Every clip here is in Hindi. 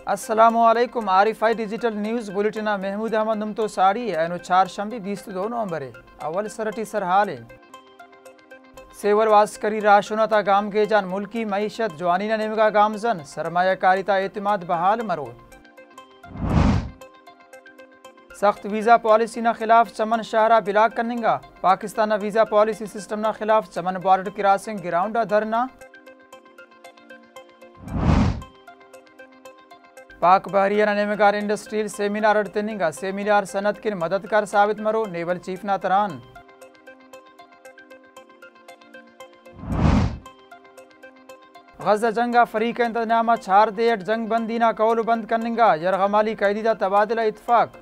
अस्सलामुअलैकुम आरिफाई digital news bulletin Mahmood Ahmed नुमतो साड़ी एनु चार शंबी 22 नवंबर अवल सरटी सरहाल सेवर वास्करी राशुनता गाम के जान मुल्की मईशत जवानीना निमगा गामजन सरमायाकारिता एतमाद बहाल मरो सख्त वीज़ा पॉलिसी ना खिलाफ चमन शाहरा बिलाक कनिंगा पाकिस्तान वीज़ा पॉलिसी सिस्टम ना खिलाफ चमन बॉर्डर क्रॉसिंग ग्राउंड धरना पाक बहरिया नेमगार इंडस्ट्रियल सेमिनार अड़तनिंगा सेमिनार सनत के मददगार साबित मरो नेवल चीफ ना तरान गजा जंगा फरीक इंतजामा छार देट जंग बंदी ना कौल बंद कनिंगा यरगमाली कैदी का तबादला इतफाक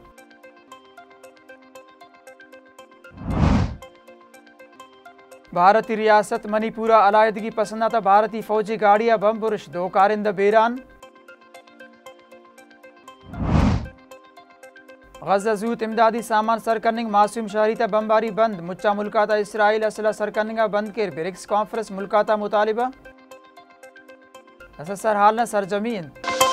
भारतीय रियासत मणिपुरा अलायदगी पसंदाता भारतीय फौजी गाड़ियां बम पुरुष 2 कारिंदा बेरान गजा जूत इमदादी सामान सरकनिंग मासूम शहरीता बमबारी बंद मुच्चा मुल्काता इसराइल असला सरकनिंगा बंद के ब्रिक्स कॉन्फ्रेंस मुल्काता मुतालिबा असर हाल न सरजमीन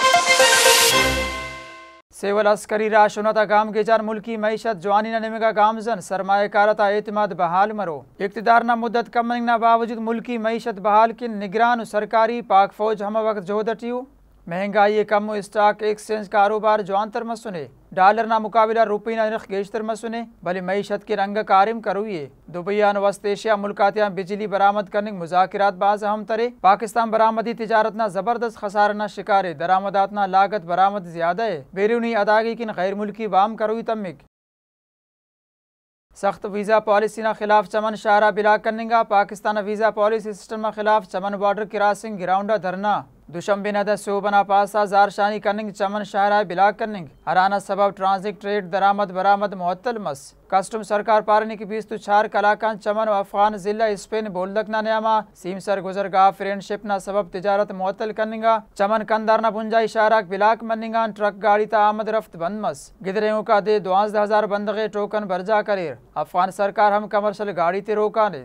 सेवल अस्करी राशुनता गाम के चार मुल्की मईशत जवानी न निमगा गामजन सरमायाकारता एतमाद बहाल मरो इक्तदार ना मुद्दत कमनिंग ना बावजूद मुल्की मईशत बहाल किन निगरान सरकारी पाक फौज हम वक्त जोहदटियू महंगाई कम स्टॉक एक्सचेंज कारोबार जवानतर मसुने डॉलर ना मुकाबला रुपये ना नरख गेशतर मसुने भले मईशत के रंग कारिम करुए दुबईयान वस्त एशिया मुल्कातियाँ बिजली बरामद करने मुज़ाकिरात बाज अहम तरे पाकिस्तान बरामदी तिजारत ना जबरदस्त खसार ना शिकारे दरामदात ना लागत बरामद ज्यादा है बैरूनी अदागी किन गैर मुल्की वाम करुई तमिक सख्त वीज़ा पॉलिसी ना खिलाफ चमन शाहरा बिला कनिंगा पाकिस्तान वीज़ा पॉलिसी सिस्टम ना खिलाफ चमन बॉर्डर क्रॉसिंग ग्राउंड धरना दुशंबे नदा सोबना पासा जारशानी कनिंग चमन शाहरा बिला कनिंग हराना सबब ट्रांजिट ट्रेड दरामद बरामद मुअत्तल मस कस्टम सरकार पारनी की 24 कलाकान चमन व अफगान जिला स्पेन बोलदक ना न्यामा सीम सर गुजरगा फ्रेंडशिप ना सबब तिजारत मुअत्तल कनिंगा चमन कंदार ना बुंजाई शाराक बिलाक मनिंगा ट्रक गाड़ी ता आमद रफ्त बंद मस गिदरेओं का दे 12,000 बंदगे टोकन बरजा करेर अफगान सरकार हम कमर्शल गाड़ी ते रोका ने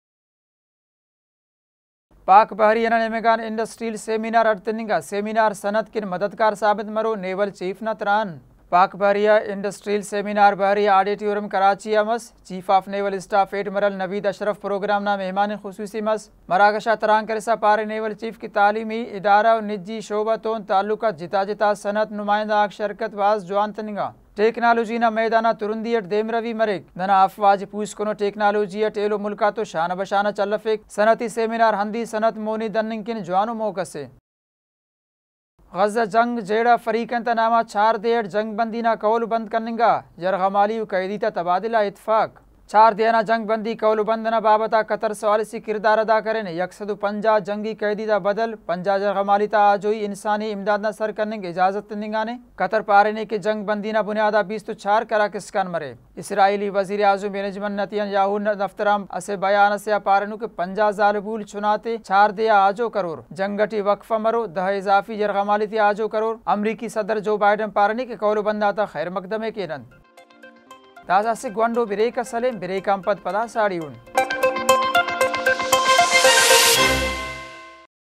पाक बहरिया नेमेगान इंडस्ट्रियल सेमिनार अड़तनिंगा सेमिनार सनत किन मददगार साबित मरो नेवल चीफ न तरान पाक बहरिया इंडस्ट्रियल सेमिनार बहरिया ऑडिटोरियम कराची मस chief of naval staff admiral Naveed Ashraf programme ना मेहमान खुसूसी मस मराकशा तरान करसा पारे नेवल चीफ की तालीमी इदारा और निजी शोबा तो ताल्लुका जिता जिता सनत नुमाइंदा शरकत वाज जवान तनिंगा टेक्नोलॉजी ना मैदाना तुरुंदियट देमरवी मरेक नना अफवाज पूछकोनो टेक्नोलॉजी टेलो मुल्का तो शान बशाना चलफिक सनती सेमिनार हंदी सनत मोनी दन्निंग किन जवानो मौकसे गजा जंग जेड़ा फरीकन तनामा छार देट जंग बंदी ना कौल बंद कनिंगा यरगमाली कैदी ता तबादला इतफाक चार देना जंग बंदी कौल बंदना बाबता कतर सवालसी किरदार अदा करें 150 जंगी कैदी ता बदल 50 यरगमाली ता आजोई इंसानी इमदाद ना सर करने की इजाजत निगाने कतर पारेने के जंग बंदी ना बुनियादा 24 करा किसकान मरे इसराइली वजीर आजम बेंजामिन नेतन्याहू दफ्तराम असे बयान से पारनु के 50 जालबूल चुनाते छार दिया आजो करोर जंगटी वक्फा मरो 10 इजाफी यरगमाली ती आजो करोर अमरीकी सदर जो बाइडन पारने के कौल बंदा था खैर मकदमे के नंद ताज़ा से ग्वांडो बिरेका सलेम बिरेका पद पदा साड़ी उन